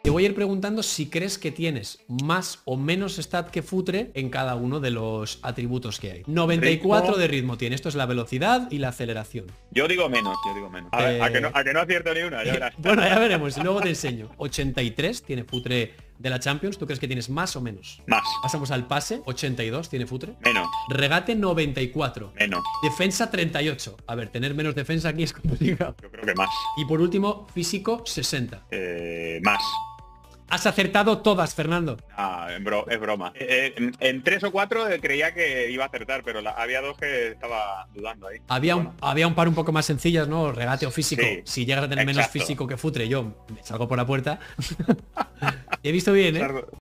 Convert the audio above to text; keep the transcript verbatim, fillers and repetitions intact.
Te voy a ir preguntando si crees que tienes más o menos stat que Futre en cada uno de los atributos que hay. noventa y cuatro Ritmo. de ritmo tiene. Esto es la velocidad y la aceleración. Yo digo menos, yo digo menos. A, ver, Eh, a, que, no, a que no acierto ni una, ya verás. Bueno, ya veremos. Y luego te enseño. ochenta y tres tiene Futre de la Champions. ¿Tú crees que tienes más o menos? Más. Pasamos al pase. ochenta y dos tiene Futre. Menos. Regate noventa y cuatro. Menos. Defensa treinta y ocho. A ver, tener menos defensa aquí es complicado. Yo creo que más. Y por último, físico sesenta. Eh, más. Has acertado todas, Fernando. Ah, en bro, es broma. Eh, en, en tres o cuatro eh, creía que iba a acertar, pero la, había dos que estaba dudando ahí. Había un, Bueno. había un par un poco más sencillas, ¿no? Regate o físico. Sí, Si llegas a tener menos exacto. físico que Futre, yo me salgo por la puerta. He visto bien, ¿eh? Sardo-